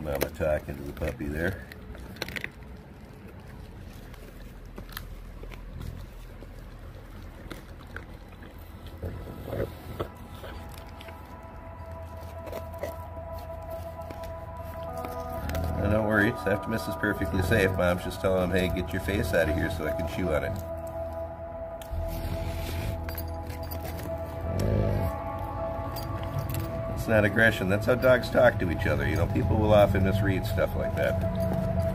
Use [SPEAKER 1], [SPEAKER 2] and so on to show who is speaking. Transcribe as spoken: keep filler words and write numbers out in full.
[SPEAKER 1] Mama talking to the puppy there. Now don't worry, Septimus is perfectly safe. Mom's just telling him, hey, get your face out of here so I can chew on it. It's not aggression. That's how dogs talk to each other. You know, people will often misread stuff like that.